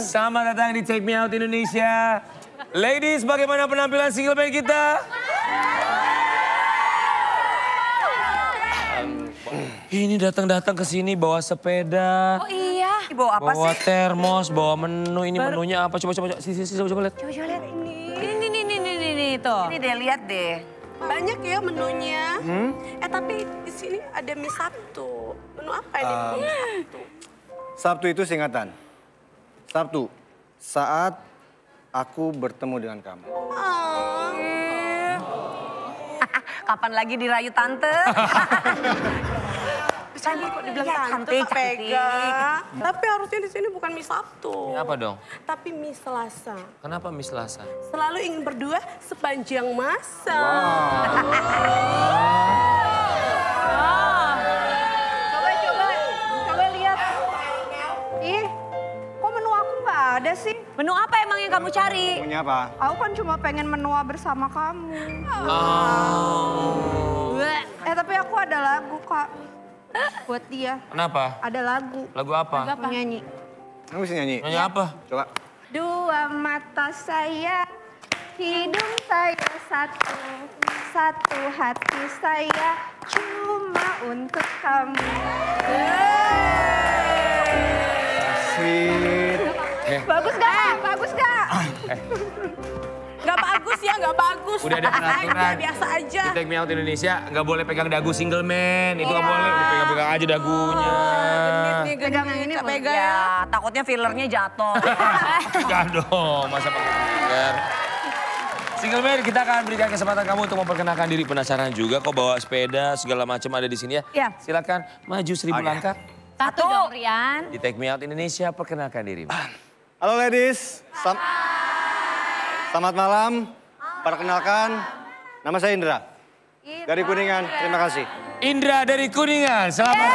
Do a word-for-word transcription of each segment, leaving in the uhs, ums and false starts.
Selamat datang di Take Me Out Indonesia. Ladies, bagaimana penampilan single band kita? Ini datang-datang ke sini bawa sepeda. Oh iya. Bawa apa bawa sih? termos, bawa menu. Ini Bar menunya apa? Coba coba coba. Sisi sisi coba, coba lihat. Coba coba lihat ini. Ini nih nih nih nih nih tuh. Ini deh, lihat deh. Banyak ya menunya. Hmm? Eh tapi di sini ada mie Sabtu. Menu apa ini? Um, Menu Sabtu. Sabtu itu singkatan. Sabtu, saat aku bertemu dengan kamu. Oh. Kapan lagi dirayu tante? Cantik kok dibilang Iya, tante, cantik, Pega. Tapi harusnya di sini bukan mie Sabtu. Ini apa dong? Tapi mie Selasa. Kenapa Miss Lasa? Selalu ingin berdua sepanjang masa. Coba coba coba lihat. Ih, kok menu aku nggak ada sih? Menu apa emang yang kamu cari? Punya apa? Aku kan cuma pengen menua bersama kamu. Oh. Eh tapi aku ada lagu kak. Buat dia. Kenapa? Ada lagu. Lagu apa? Mau nyanyi. Kamu bisa nyanyi? Nyanyi apa? Coba. Dua mata saya, hidung saya satu, satu hati saya cuma untuk kamu. Sweet. Eh. Bagus gak? Bagus gak? Gak bagus ya, gak bagus. Udah ada peraturan. Biasa aja. Di Take Me Out Indonesia nggak boleh pegang dagu single man. Itu nggak boleh, udah pegang-pegang aja dagunya. Nih, Pegang yang ini Kak boleh. Pega ya. Ya, takutnya fillernya jatuh. Enggak dong, masa pakai finger. Single man, kita akan berikan kesempatan kamu untuk memperkenalkan diri. Penasaran juga kok bawa sepeda, segala macam ada di sini ya. Iya. Silakan maju seribu Oke. langkah. Satu dong Rian. Di Take Me Out Indonesia, perkenalkan diri. Halo ladies. Sam Selamat malam. Perkenalkan, nama saya Indra. Dari Kuningan, terima kasih. Indra dari Kuningan, selamat.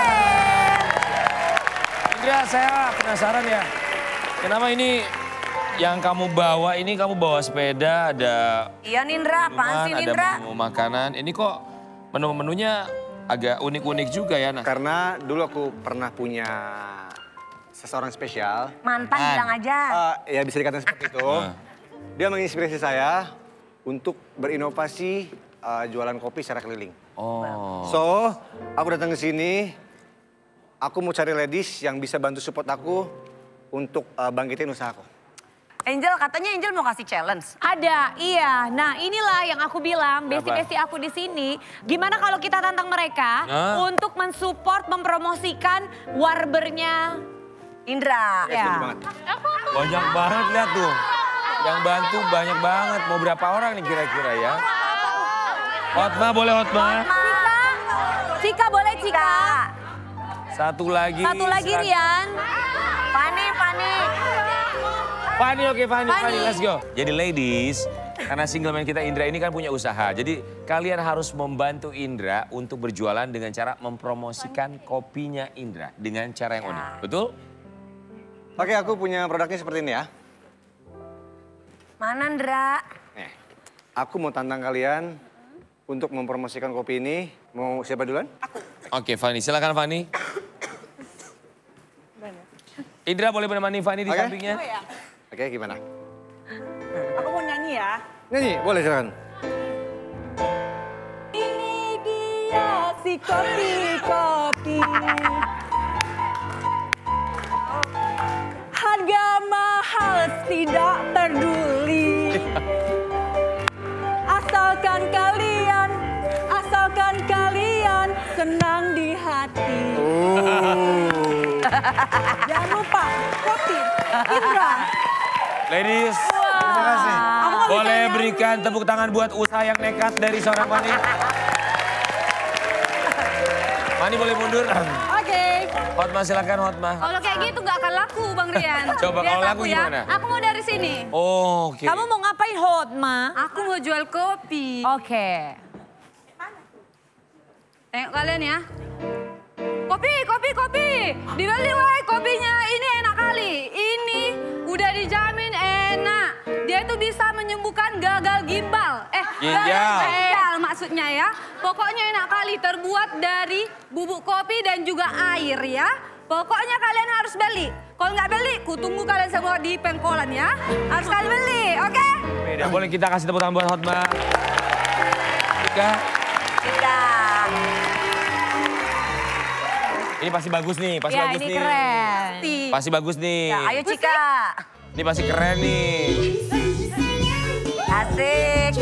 Indra, saya penasaran ya. Kenapa ini yang kamu bawa, ini kamu bawa sepeda, ada Iya Nindra, apaan sih minuman, ada Nindra? menu makanan. Ini kok menu-menunya agak unik-unik juga ya. Nah. Karena dulu aku pernah punya seseorang spesial. Mantan Man. bilang aja. Eh, ya bisa dikatakan seperti itu. Dia menginspirasi saya untuk berinovasi eh, jualan kopi secara keliling. Oh. So, aku datang ke sini, aku mau cari ladies yang bisa bantu support aku untuk eh, bangkitin usahaku. Angel, katanya Angel mau kasih challenge. Ada, iya. Nah inilah yang aku bilang, besti-besti aku di sini. Gimana kalau kita tantang mereka Hah? untuk mensupport, mempromosikan warbernya. Indra. Ya, setuju banget. Banyak banget, lihat tuh. Yang bantu banyak banget. Mau berapa orang nih kira-kira ya? Hotma, boleh Hotma? Cika, Cika boleh Cika. Satu lagi. Satu lagi silakan. Rian. Fani, Fani. Fani, oke Fani, Fani, let's go. Jadi ladies, karena single man kita Indra ini kan punya usaha. Jadi kalian harus membantu Indra untuk berjualan dengan cara mempromosikan kopinya Indra. Dengan cara yang unik, betul? Oke, aku punya produknya seperti ini ya. Mana Indra? Nih, aku mau tantang kalian untuk mempromosikan kopi ini. Mau siapa duluan? Oke Fani, silakan Fani. Indra boleh menemani Fani di Oke. sampingnya. Oke, gimana? Aku mau nyanyi ya. Nyanyi, boleh silakan. Ini dia si kopi-kopi. Harga mahal tidak peduli. Asalkan kalian, asalkan kalian senang di hati. Jangan lupa kopi Indra. Ladies, Terima kasih. boleh berikan tepuk tangan buat usaha yang nekat dari seorang Fani. Fani boleh mundur. Oke. Hotma silakan Hotma. Kalau kayak gitu nggak akan laku Bang Rian. Coba Lihat kalau laku aku ya. gimana? Aku mau dari sini. Oh, oke. Kamu mau ngapain Hotma? Aku mau jual kopi. Oke. Tengok kalian ya. Kopi, kopi, kopi. Dibeli woi kopinya. Ini enak kali. Ini udah dijamin enak. Dia itu bisa menyembuhkan gagal gimbal. Eh, Ginjal. gagal ginjal maksudnya ya. Pokoknya enak kali. Terbuat dari bubuk kopi dan juga air ya. Pokoknya kalian harus beli. Kalau nggak beli, kutunggu kalian semua di pengkolan ya. Harus kalian beli, oke? Okay? Beda. Boleh kita kasih tepuk tangan buat Hotma. Cika. Cika. Ini pasti bagus nih, pasti Ya bagus ini nih. keren. Pasti bagus nih. Ya, ayo Cika. Ini pasti keren nih. Asik.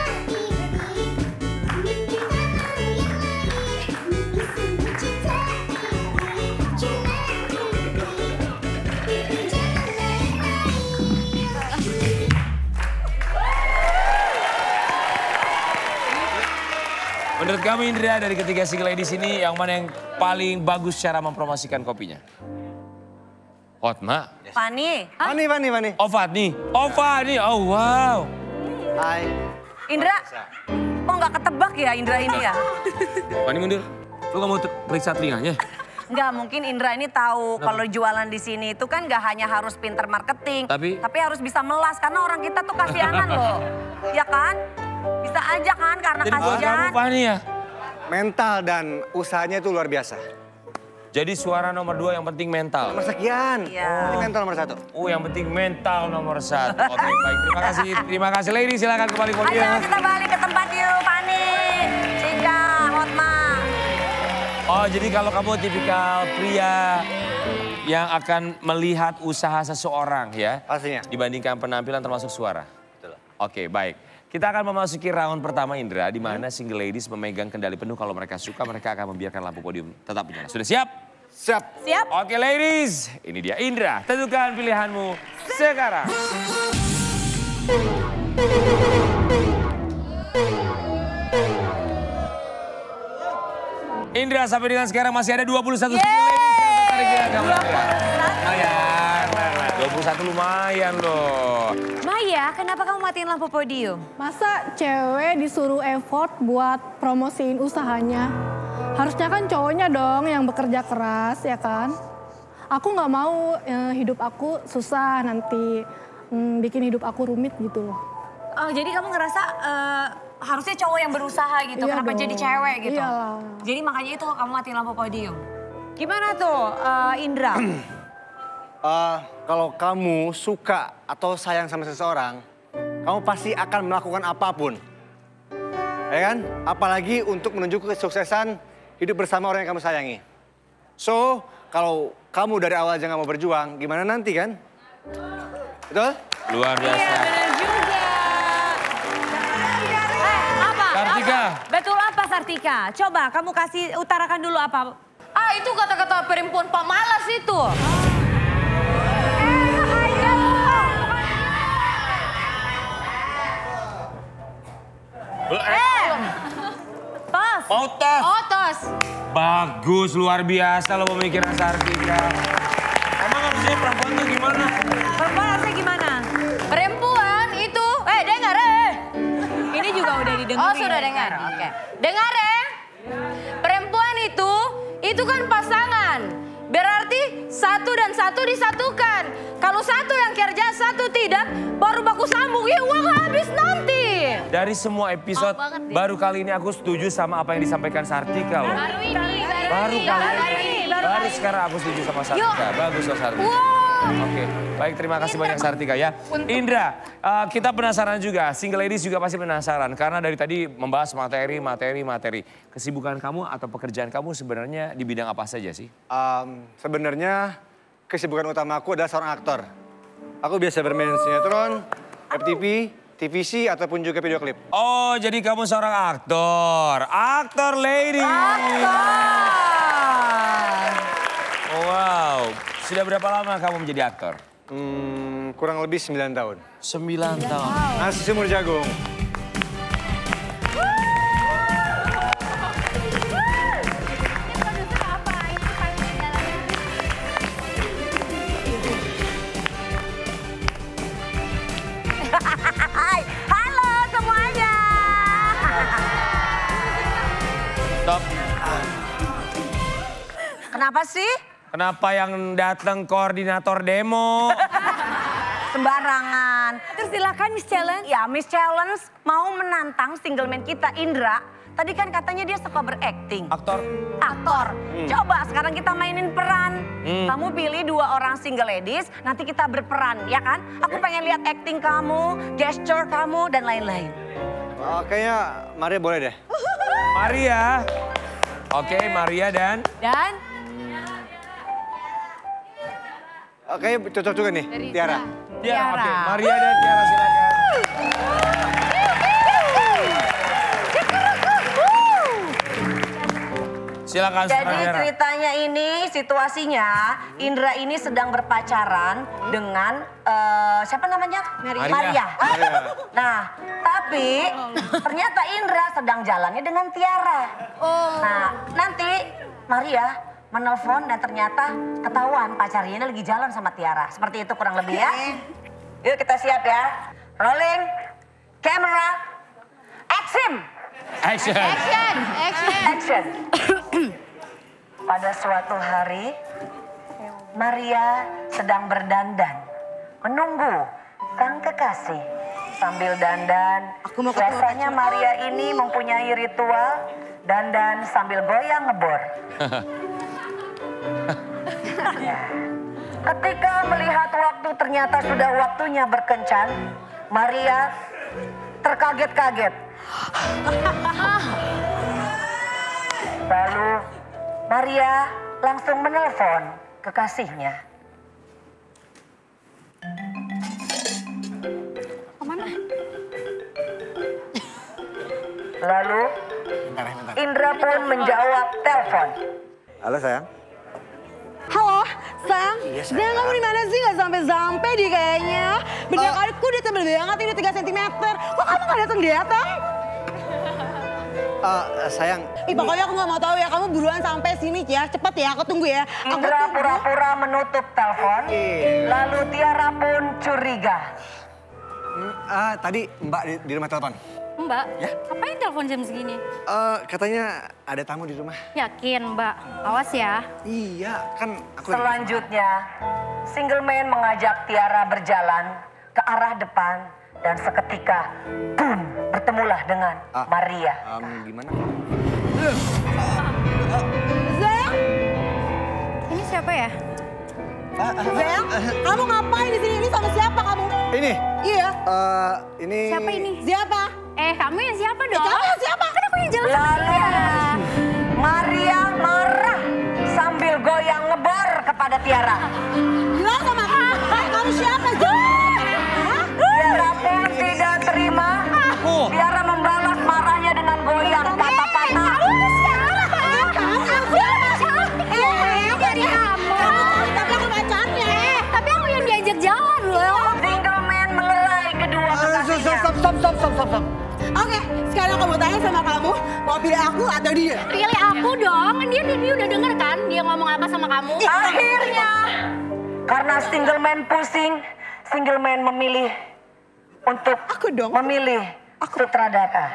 Menurut kamu Indra, dari ketiga single ladies ini yang mana yang paling bagus cara mempromosikan kopinya? Hotma? Fani. Fani, Fani, Fani. Oh Fani? Oh Fani, oh wow. Hai. Indra, kok nggak ketebak ya Indra ini ya? Fani mundur. Lu gak mau periksa telinganya? Enggak, mungkin Indra ini tahu kalau jualan di sini itu kan nggak hanya harus pinter marketing. Tapi? Tapi harus bisa melas, karena orang kita tuh kasihanan loh. Ya kan? Bisa aja kan karena Jadi buat kasihan. kamu Fani ya? Mental dan usahanya itu luar biasa. Jadi suara nomor dua yang penting mental. Nomor sekian. Iya. Ini mental nomor satu. Oh yang penting mental nomor satu. Oke baik, terima kasih. Terima kasih lady, silakan kembali Ayo podium. kita balik ke tempat yuk, Fani. Cika, Hotma. Oh jadi kalau kamu tipikal pria yang akan melihat usaha seseorang ya. Pastinya. Dibandingkan penampilan termasuk suara. Oke baik. Kita akan memasuki round pertama Indra, di mana single ladies memegang kendali penuh. Kalau mereka suka, mereka akan membiarkan lampu podium tetap menyala. Sudah siap? Siap. Siap? Oke ladies, ini dia Indra. Tentukan pilihanmu sekarang. Indra, sampai dengan sekarang masih ada dua puluh satu single ladies yang tertarik dengan kamu. Lumayan, dua puluh satu lumayan loh. Maya, kenapa kamu matiin lampu podium? Masa cewek disuruh effort buat promosiin usahanya? Harusnya kan cowoknya dong yang bekerja keras, ya kan? Aku nggak mau eh, hidup aku susah nanti, hmm, bikin hidup aku rumit gitu loh. Oh, jadi kamu ngerasa eh, harusnya cowok yang berusaha gitu, Iya kenapa dong. jadi cewek gitu? Iyalah. Jadi makanya itu kamu matiin lampu podium. Gimana tuh eh, Indra? Uh, kalau kamu suka atau sayang sama seseorang, kamu pasti akan melakukan apapun. Ya kan? Apalagi untuk menuju kesuksesan hidup bersama orang yang kamu sayangi. So, kalau kamu dari awal aja nggak mau berjuang, gimana nanti kan? Betul? Luar biasa. Iya benar juga. Eh, apa? Sartika. Apa? Betul apa Sartika? Coba kamu kasih utarakan dulu apa. Ah itu kata-kata perempuan pemalas itu. Eh, Tos. mau tes? Oh tos. Bagus, luar biasa lo pemikiran Sartika. Emang harusnya perempuan tuh gimana? Perempuan harusnya gimana? Perempuan itu, eh dengar eh. Ini juga udah didengar. Oh sudah dengar, oke. Dengar ya. Perempuan itu, itu kan pasangan. Berarti satu dan satu disatukan. Kalau satu yang kerja, satu tidak, baru baku sambung. Ya uang habis nanti. Dari semua episode, baru kali ini aku setuju sama apa yang disampaikan Sartika loh. Baru ini, Baru kali ini. Baru sekarang aku setuju sama Sartika. Bagus loh Sartika. Oke, baik terima kasih banyak Sartika ya. Indra, uh, kita penasaran juga, single ladies juga pasti penasaran. Karena dari tadi membahas materi, materi, materi. Kesibukan kamu atau pekerjaan kamu sebenarnya di bidang apa saja sih? Um, sebenarnya kesibukan utama aku adalah seorang aktor. Aku biasa bermain sinetron, F T V, T V C, ataupun juga video klip. Oh, jadi kamu seorang aktor. Aktor lady. Wow, sudah berapa lama kamu menjadi aktor? Hmm, kurang lebih sembilan tahun. Sembilan tahun. Nasi semur jagung. Hai, halo semuanya. Stop. Kenapa sih? Kenapa yang datang koordinator demo? Sembarangan. Terus silakan Miss Challenge. Ya, Miss Challenge mau menantang single man kita, Indra. Tadi kan katanya dia suka berakting. Aktor. Aktor. Hmm. Coba sekarang kita mainin peran. Hmm. Kamu pilih dua orang single ladies, nanti kita berperan, ya kan? Aku pengen lihat acting kamu, gesture kamu, dan lain-lain. Oh, kayaknya Maria boleh deh. Maria. Oke, Maria dan? Dan? Oke, cocok juga nih, Tiara. Tiara, oke. Maria dan Tiara silakan. Silakan. Jadi ceritanya ini, situasinya Indra ini sedang berpacaran dengan uh, siapa namanya? Maria. Maria. Nah, tapi ternyata Indra sedang jalannya dengan Tiara. Nah, nanti Maria menelpon dan ternyata ketahuan pacarnya ini lagi jalan sama Tiara. Seperti itu kurang lebih ya. Yuk kita siap ya. Rolling, camera, action. Action. Action, action. Action. Pada suatu hari, Maria sedang berdandan, menunggu sang kekasih. Sambil dandan, biasanya Maria ini mempunyai ritual dandan sambil goyang ngebor. Ya. Ketika melihat waktu ternyata sudah waktunya berkencan, Maria terkaget-kaget. Lalu Maria langsung menelpon kekasihnya. Kemana? Lalu Indra pun menjawab telepon. Halo sayang. Halo, sayang. Iya, sayang. Sayang, kamu di mana sih? Gak sampai-sampai di kayaknya. Bener kali, aku udah tebel banget, ini tiga sentimeter. Kok kamu gak datang-datang? Uh, sayang. Ih, pokoknya aku gak mau tahu ya, kamu buruan sampai sini ya. Cepet ya, aku tunggu ya. Aku Indra tunggu. pura-pura menutup telepon. Lalu Tiara pun curiga. Hmm, ah, tadi Mbak di, di rumah telepon. Mbak, Ya? ngapain telepon jam segini? Uh, katanya ada tamu di rumah. Yakin, Mbak. Awas ya. Iya, kan aku... Selanjutnya, single man mengajak Tiara berjalan ke arah depan dan seketika, boom, bertemulah dengan Ah, Maria. Um, gimana? Sayang? Ini siapa ya? Sayang, kamu ngapain di sini? Ini sama siapa kamu? Ini? Iya. Uh, ini... Siapa ini? Siapa? Eh, kamu yang siapa dong? Kamu yang siapa? Kan aku yang jalan sama Lalu, dia. Maria marah sambil goyang ngebor kepada Tiara. Bilang sama aku, "Hai, kamu siapa? Hah? Tiara pun tidak terima. Tiara membalas marahnya dengan goyang patah-patah. Kamu siapa? Kamu siapa? Eh, dari kamu. Tapi aku pacarnya. Eh, tapi aku yang diajak jalan loh. Single man melerai kedua Uh, stop, kekasihnya. stop, stop, stop, stop, stop, stop. Oke, sekarang aku mau tanya sama kamu, mau pilih aku atau dia? Pilih aku dong, dia, dia, dia udah denger kan dia ngomong apa sama kamu? Akhirnya, karena single man pusing, single man memilih untuk Aku dong. memilih sutradara.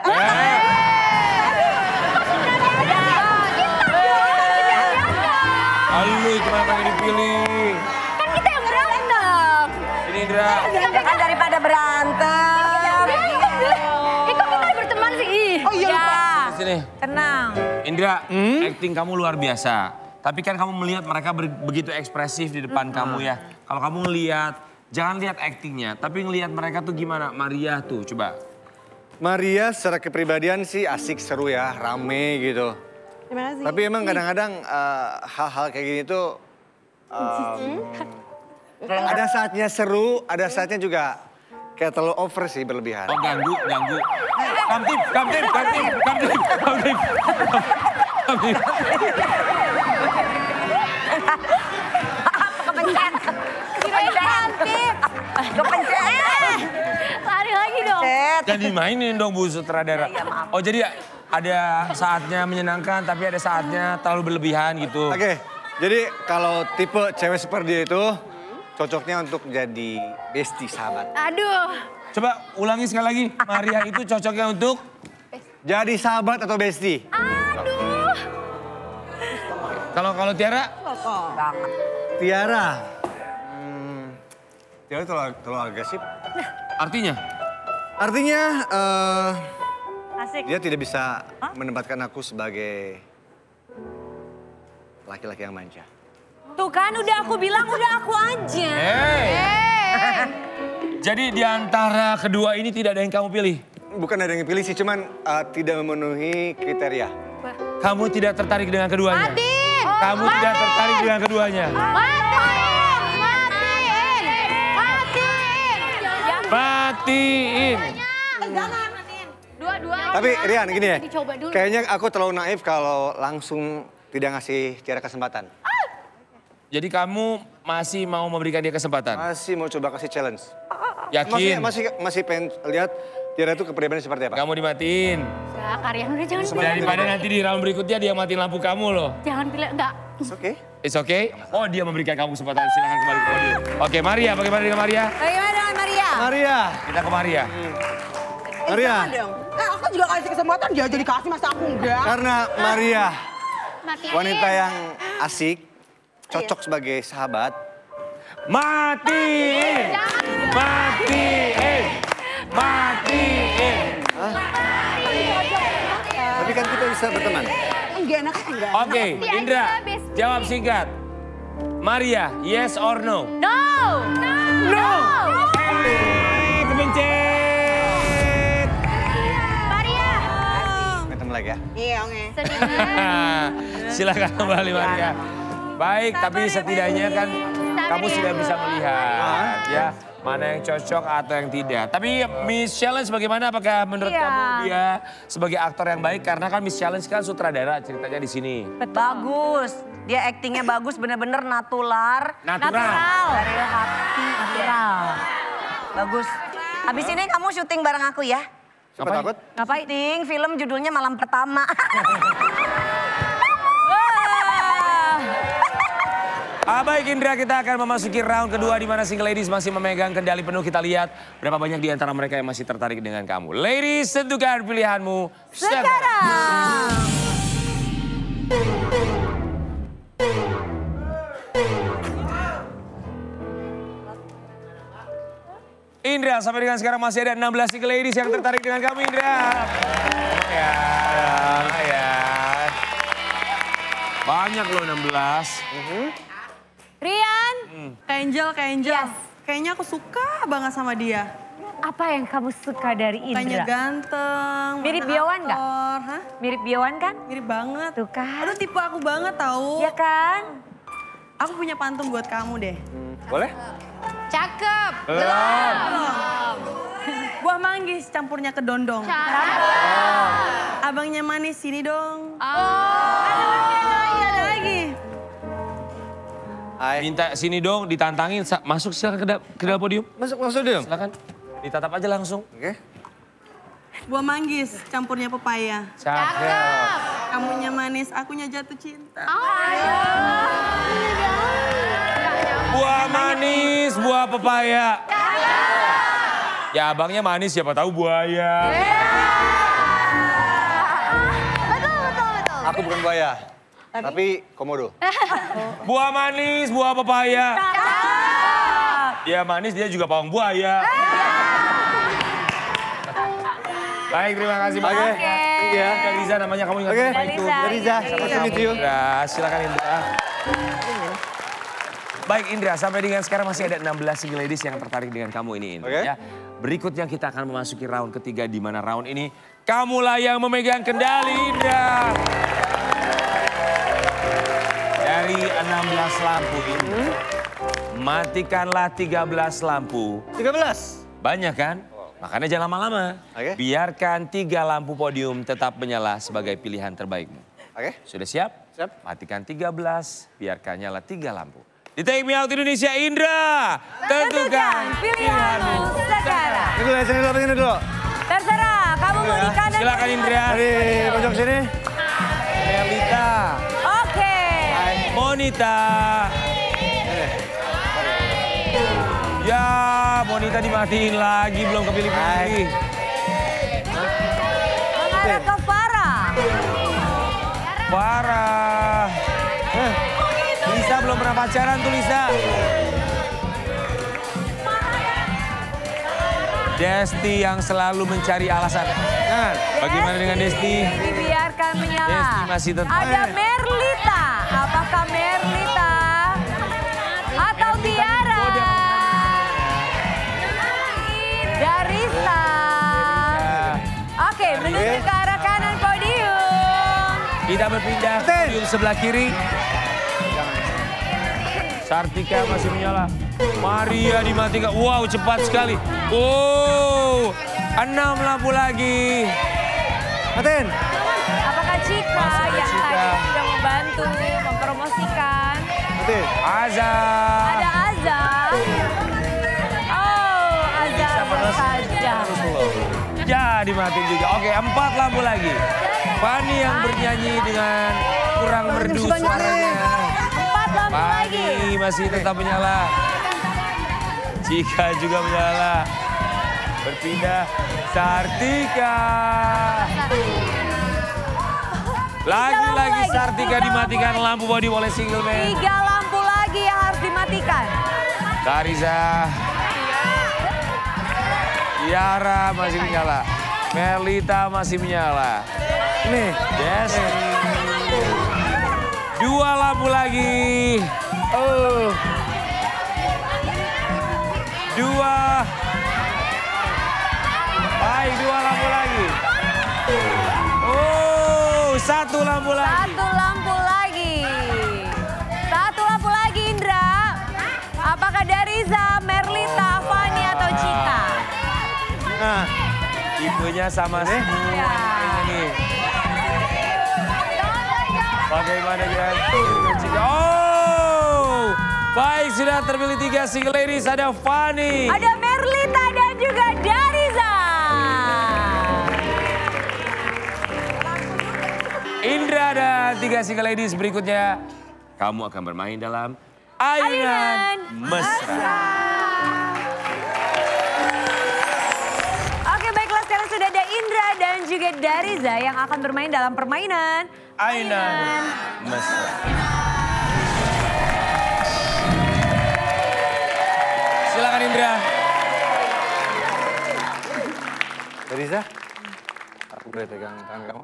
Lalu kenapa yang dipilih? Kan kita yang berantem. Ini Indra. Kan daripada berantem. Eh, kok kita berteman sih? Ih. Oh iya, lupa. Di sini. Tenang. Indra, acting kamu luar biasa. Tapi kan kamu melihat mereka ber- begitu ekspresif di depan kamu ya. Kalau kamu ngelihat, jangan lihat actingnya, tapi ngelihat mereka tuh gimana. Maria tuh, coba. Maria secara kepribadian sih asik, seru ya, rame gitu. Gimana sih? Tapi emang kadang-kadang uh, hal-hal kayak gini tuh um, ada saatnya seru, ada saatnya juga kayak terlalu over sih, berlebihan. Oh ganggu, ganggu. Kamtip, kamtip, kamtip, kamtip, kamtip. Kamtip. Kepencet. Kepencet. Kepencet. Lari lagi dong. Jangan dimainin dong Bu Sutradara. Oh jadi ada saatnya menyenangkan tapi ada saatnya terlalu berlebihan gitu. Oke, jadi kalau tipe cewek seperti itu cocoknya untuk jadi bestie sahabat. Aduh. Coba ulangi sekali lagi. Maria itu cocoknya untuk? Jadi sahabat atau bestie? Aduh. Kalau kalau Tiara? Tiara. Hmm, Tiara terlalu, terlalu agresif. Artinya? Artinya, eh Asik. dia tidak bisa menempatkan aku sebagai laki-laki yang manja. Tuh kan udah aku bilang udah aku aja. Hey. Hey. Jadi di antara kedua ini tidak ada yang kamu pilih? Bukan ada yang pilih sih, cuman uh, tidak memenuhi kriteria. Kamu tidak tertarik dengan keduanya? Matiin. Kamu Matiin. tidak tertarik dengan keduanya? Matiin. Matiin. Matiin. Matiin. Jangan matiin. Dua-dua. Tapi Rian gini ya, Dicoba dulu. kayaknya aku terlalu naif kalau langsung tidak ngasih Tiara kesempatan. Jadi kamu masih mau memberikan dia kesempatan? Masih mau coba kasih challenge. Yakin? Masih, masih, masih pengen lihat Tiara itu kepribadiannya seperti apa. Kamu dimatiin. Ya, Karyan udah jangan pilih. Daripada nanti di round berikutnya dia matiin lampu kamu loh. Jangan pilih, enggak. It's okay. It's okay? Oh dia memberikan kamu kesempatan, silahkan kembali ke podium. Oke Maria, bagaimana dengan Maria? Bagaimana dengan Maria? Maria. Kita ke Maria. Maria. Eh, aku juga kasih kesempatan dia jadi kasih masa aku enggak. Karena Maria Matiin. wanita yang asik, cocok sebagai sahabat. Matiin! Matiin! Matiin! Tapi kan kita bisa berteman. Enggak enak enggak. Oke, Indra, jawab singkat. Maria, yes or no? No! No! No! Eh, kepencet! Maria! Ketemu lagi ya. Iya, oke. Silakan kembali Maria. Baik, tapi setidaknya kan kamu sudah bisa melihat ya mana yang cocok atau yang tidak. Tapi Miss Challenge bagaimana? Apakah menurut Iya. kamu dia sebagai aktor yang baik? Karena kan Miss Challenge kan sutradara ceritanya di sini. Bagus. Dia aktingnya bagus, bener-bener natural. Natural. Dari hati. Natural. Bagus. Habis ini kamu syuting bareng aku ya. Siapa Ngapain? takut? Ngapain? Syuting film judulnya Malam Pertama. Ah, baik Indra, kita akan memasuki round kedua di mana single ladies masih memegang kendali penuh. Kita lihat berapa banyak di antara mereka yang masih tertarik dengan kamu. Ladies, tentukan pilihanmu sekarang. Indra, sampai dengan sekarang masih ada enam belas single ladies yang tertarik dengan kamu, Indra. Ya, ya. Banyak loh enam belas. Rian, Kak Angel, Kak Angel. Yes. Kayaknya aku suka banget sama dia. apa yang kamu suka dari Tanya Indra? ganteng. Mirip mantan Biowan nggak? aktor. Hah? Mirip Biowan kan? Mirip banget. Tuh kan. Aduh tipe aku banget tahu. Iya kan? Aku punya pantun buat kamu deh. Boleh? Cakep. Belum. Buah manggis campurnya ke dondong. Abangnya manis sini dong. Oh. Ada lagi, ada lagi. Hai. Minta sini dong, ditantangin. Sa- Masuk silakan ke, da- ke dalam podium. Masuk, masuk dong. Silakan. Ditatap aja langsung. Oke. Buah manggis campurnya pepaya. Cakep. Kamunya manis, akunya jatuh cinta. Buah manis, buah pepaya. Ya abangnya manis, siapa tahu buaya. Betul, betul, betul. Aku bukan buaya, tapi komodo. Buah manis, buah pepaya. Dia manis, dia juga pawang buaya. Baik, terima kasih banyak. Oke. Iya. Dari Riza namanya, kamu ingat Oke. nama itu. Riza. Dari Riza, sama Kamu, meet you. Indra. Silakan Indra. Baik Indra, sampai dengan sekarang masih ada enam belas single ladies yang tertarik dengan kamu ini Indra. Oke. Ya. Berikutnya kita akan memasuki round ketiga di mana round ini kamulah yang memegang kendali Indra. Dari enam belas lampu ini, matikanlah tiga belas lampu. tiga belas. Banyak kan? Makanya jangan lama-lama. Oke. Biarkan tiga lampu podium tetap menyala sebagai pilihan terbaikmu. Oke. Sudah siap? Siap. Matikan tiga belas, biarkan nyala tiga lampu. Di Take Me Out Indonesia, Indra. Tentukan pilihanmu sekarang. Ini dulu, sini dulu, sini dulu. Terserah, kamu mau di kanan. Silakan Indra. Dari pojok sini. Melita. Oke. Monita. Ya, Monita dimatiin lagi, belum kepilih-pilih. Mengarah ke Farah. Parah. Eh, Lisa belum pernah pacaran tuh Lisa. Desti yang selalu mencari alasan. Nah, bagaimana dengan Desti? Dibiarkan menyala. Desti masih tetap. Ada Merlita. Apakah Merlita atau Tiara? Darisa. Oke, menuju ke arah kanan podium. Kita berpindah ke podium sebelah kiri. Sartika masih menyala. Maria dimatikan. Wow, cepat sekali. Wow, enam lampu lagi. Matiin. Apakah Cika Masih ada yang Cika. tadi sudah membantu mempromosikan? Matiin. Aza. Ada Aza. Oh, Aza Bisa saja. Ya, dimatiin juga. Oke, empat lampu lagi. Fani yang bernyanyi dengan kurang merdu suaranya. Empat lampu lagi. Fani masih tetap menyala. Cika juga menyala. Berpindah. Sartika. Lagi-lagi Sartika dimatikan lampu body oleh single man. Tiga lampu lagi yang harus dimatikan. Kariza. Tiara masih menyala. Merlita masih menyala. Nih. Yes. Dua lampu lagi. Oh. Dua. Baik, dua lampu lagi. Oh, satu lampu lagi. Satu lampu lagi. Satu lampu lagi, Indra. Apakah Dariza, Merlita, Fani atau Cika? Nah. Tipenya sama semua. Ya. Ini. Bagaimana dengan Cika? Oh, baik sudah terpilih tiga single ladies. Ada Fani. Ada Merlita dan juga Dariza. Indra dan tiga single ladies berikutnya. Kamu akan bermain dalam Ayunan Mesra. Oke, baiklah sekarang sudah ada Indra dan juga Dariza yang akan bermain dalam permainan Ayunan Mesra. Silakan Indra. Dariza, aku boleh pegang tangan kamu?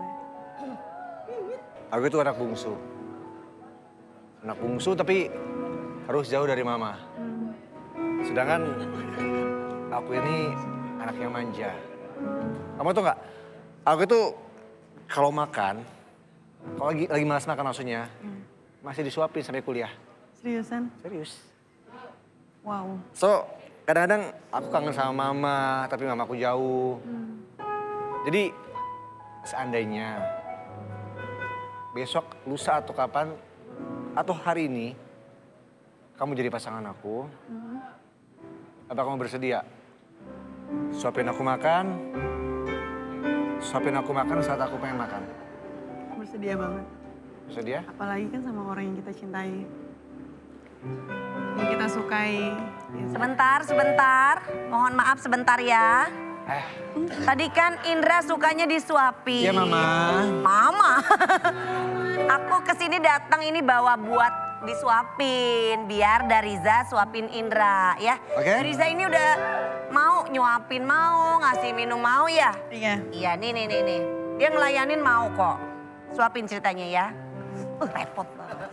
Aku itu anak bungsu. Anak bungsu tapi harus jauh dari mama. Sedangkan aku ini anak yang manja. Kamu tuh nggak? Aku itu kalau makan, kalau lagi lagi malas makan maksudnya, masih disuapin sampai kuliah. Seriusan? Serius. Wow. So, kadang-kadang aku kangen sama mama, tapi mamaku jauh. Jadi, seandainya besok, lusa atau kapan, atau hari ini, kamu jadi pasangan aku, apa kamu bersedia? Suapin aku makan, suapin aku makan saat aku pengen makan. Bersedia banget. Bersedia? Apalagi kan sama orang yang kita cintai. Yang kita sukai. Sebentar, sebentar. Mohon maaf sebentar ya. Eh, Tadi kan Indra sukanya disuapin. iya mama. Mama. Aku kesini datang ini bawa buat disuapin. Biar Dariza suapin Indra ya. Oke. Dariza ini udah mau nyuapin mau, ngasih minum mau ya. Iya. Iya nih nih nih nih. Dia ngelayanin mau kok. Suapin ceritanya ya. Uh, repot banget.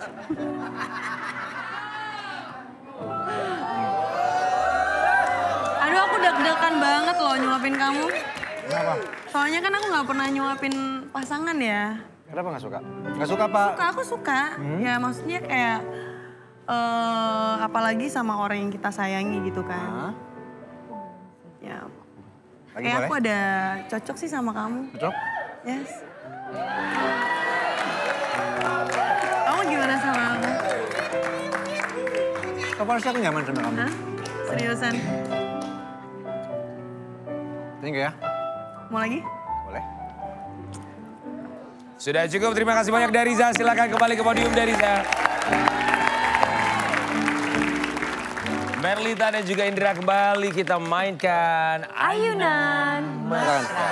Aduh aku deg-degan banget loh nyuapin kamu. Kenapa? Soalnya kan aku nggak pernah nyuapin pasangan ya. Kenapa nggak suka? Nggak suka, Pak? Suka, aku suka. Ya maksudnya kayak, eh apalagi sama orang yang kita sayangi gitu kan. Hah? Ya, Lagi kayak boleh? aku ada cocok sih sama kamu. Cocok? Yes. Kamu gimana sama aku? Kamu harusnya aku nyaman sama kamu. Hah? Seriusan? Tinggal ya? Mau lagi? Boleh. Sudah cukup, terima kasih banyak Dariza. Silakan kembali ke podium Dariza. Merlita dan juga Indra kembali kita mainkan Ayunan Mesra.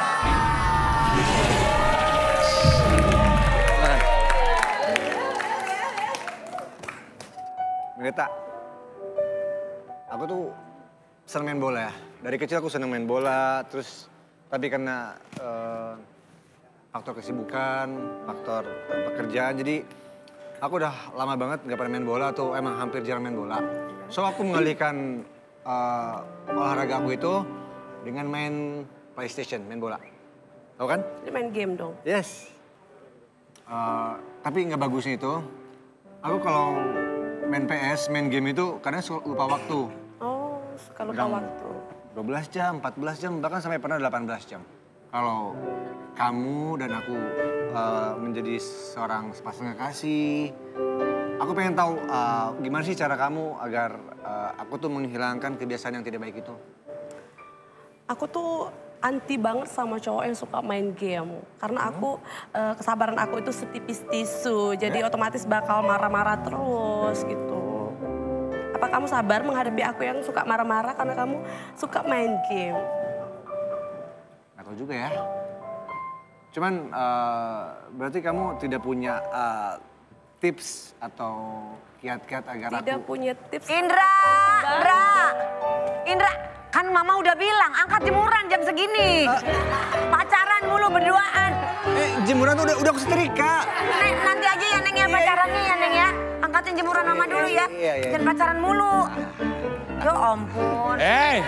Merlita, aku tuh senang main bola ya. Dari kecil aku senang main bola, terus tapi karena uh, faktor kesibukan, faktor uh, pekerjaan, jadi aku udah lama banget nggak pernah main bola atau emang hampir jarang main bola. So aku mengalihkan uh, olahraga aku itu dengan main PlayStation, main bola. Tahu kan? Ini main game dong. Yes. Uh, tapi nggak bagusnya itu, aku kalau main P S, main game itu kadang suka lupa waktu. Oh, suka lupa Kadang waktu. dua belas jam, empat belas jam, bahkan sampai pernah delapan belas jam. Kalau kamu dan aku uh, menjadi seorang sepasang kekasih, aku pengen tahu uh, gimana sih cara kamu agar uh, aku tuh menghilangkan kebiasaan yang tidak baik itu. Aku tuh anti banget sama cowok yang suka main game. Karena aku, uh, kesabaran aku itu setipis tisu. Jadi Ya. otomatis bakal marah-marah terus gitu. Apa kamu sabar menghadapi aku yang suka marah-marah karena kamu suka main game? Gak tau juga ya. Cuman uh, berarti kamu tidak punya uh, tips atau kiat-kiat agar Tidak aku... punya tips. Indra, Indra, Indra, kan mama udah bilang angkat jemuran jam segini. Pacaran mulu berduaan. Eh, jemuran tuh udah, udah aku setrika. Nek, nanti aja ya Neng ya pacarannya ya Neng ya. Angkatin jemuran mama dulu ya. Iya, iya. Jangan pacaran mulu. Ya ampun. Eh,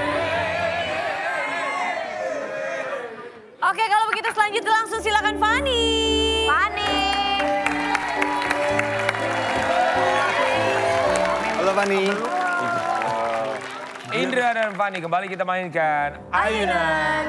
Oke, kalau begitu selanjutnya langsung silakan Fani. Fani. Halo Fani. Indra dan Fani kembali kita mainkan Ayunan.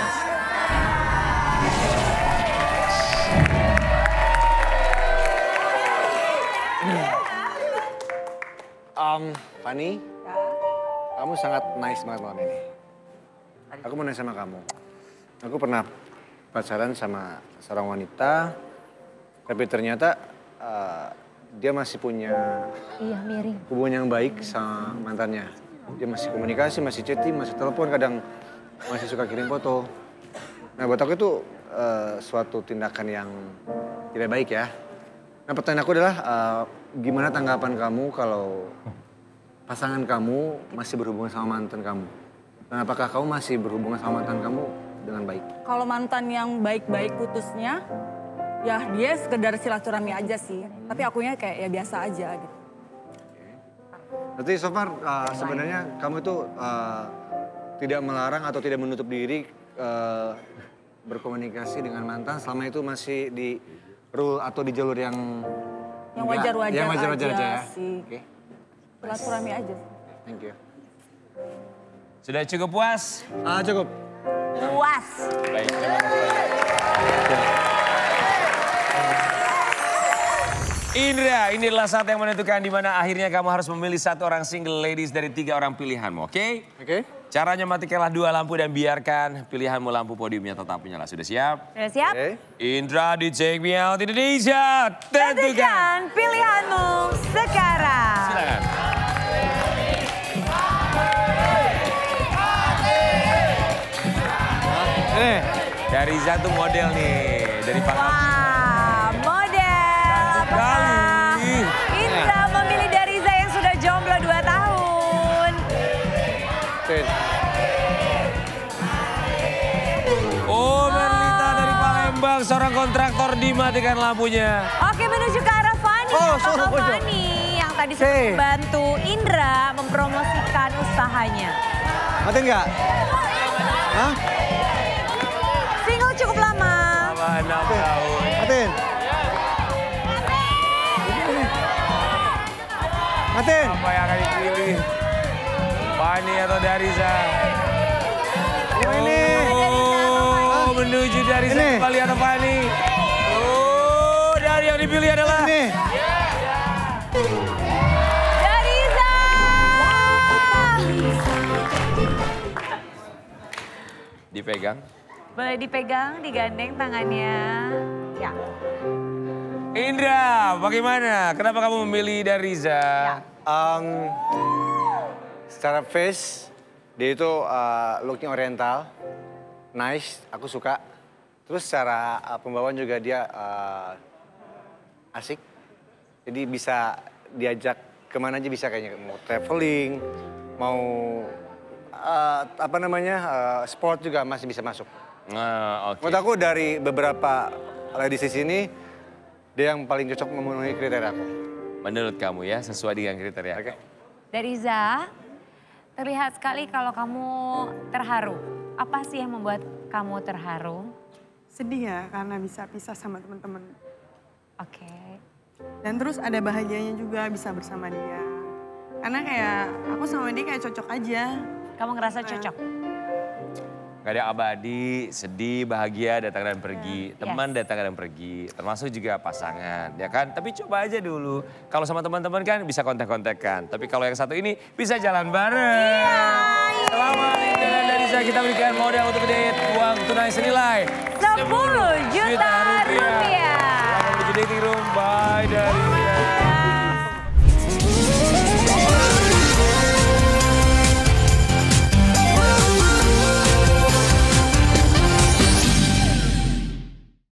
Um, Fani, kamu sangat nice banget malam ini. Aku mau nanya sama kamu. Aku pernah pacaran sama seorang wanita, tapi ternyata uh, dia masih punya hubungan yang baik sama mantannya. Dia masih komunikasi, masih chatting, masih telepon, kadang masih suka kirim foto. Nah buat aku itu uh, suatu tindakan yang tidak baik ya. Nah pertanyaan aku adalah uh, gimana tanggapan kamu kalau pasangan kamu masih berhubungan sama mantan kamu? Dan apakah kamu masih berhubungan sama mantan kamu dengan baik? Kalau mantan yang baik-baik putusnya, ya dia sekedar silaturahmi aja sih. Tapi akunya kayak ya biasa aja gitu. Berarti so far uh, sebenarnya kamu itu uh, tidak melarang atau tidak menutup diri uh, berkomunikasi dengan mantan selama itu masih di rule atau di jalur yang Yang enggak- wajar-wajar yang wajar-wajar aja aja ya. sih. Oke, Silaturahmi aja. thank you. Sudah cukup puas? Ah cukup. Puas. Baik, terima kasih. Indra, ini adalah saat yang menentukan di mana akhirnya kamu harus memilih satu orang single ladies dari tiga orang pilihanmu, oke? Oke. Caranya matikanlah dua lampu dan biarkan pilihanmu lampu podiumnya tetap menyala. Sudah siap? Sudah siap? Oke. Indra di Take Me Out Indonesia, tentukan. Tentukan pilihanmu sekarang. Silakan. Ini. Dari satu model nih, dari Pak. Wah, model. Apakah Sekali. Indra memilih Dariza yang sudah jomblo dua tahun? Oke. Oh, Merlita dari Palembang, seorang kontraktor dimatikan lampunya. Oke, menuju ke arah Fani. Oh, Apakah suruh pojok. Fani yang tadi sudah Oke. membantu Indra mempromosikan usahanya? Mati nggak? Hah? Single cukup lama. Selama enam tahun. Matiin. Matiin. Apa yang akan dipilih? Fani atau Dariza? Oh, ini. Oh, menuju Dariza Ini. kembali atau Fani? Oh, dari yang dipilih adalah... Ini. Dariza! Dipegang. Boleh dipegang, digandeng tangannya. Ya. Indra, bagaimana? Kenapa kamu memilih Dariza? Um, secara face, dia itu uh, looknya oriental, nice, aku suka. Terus secara uh, pembawaan juga dia uh, asik. Jadi bisa diajak kemana aja bisa kayaknya. Mau traveling, mau uh, apa namanya uh, sport juga masih bisa masuk. Nah, oke. Menurut aku dari beberapa ladies di sini, dia yang paling cocok memenuhi kriteria aku. Menurut kamu ya, sesuai dengan kriteria. Oke. Dariza, terlihat sekali kalau kamu terharu. Apa sih yang membuat kamu terharu? Sedih ya karena bisa pisah sama teman-teman. Oke. Dan terus ada bahagianya juga bisa bersama dia. Karena kayak aku sama dia kayak cocok aja. Kamu ngerasa cocok? Gak ada abadi, sedih, bahagia, datang dan pergi. Teman Yes. datang dan pergi, termasuk juga pasangan, ya kan? Tapi coba aja dulu. Kalau sama teman-teman kan bisa kontak-kontakan. Tapi kalau yang satu ini bisa jalan bareng. Iya, Selamat Indra dan Dariza, kita berikan modal untuk date uang tunai senilai sepuluh juta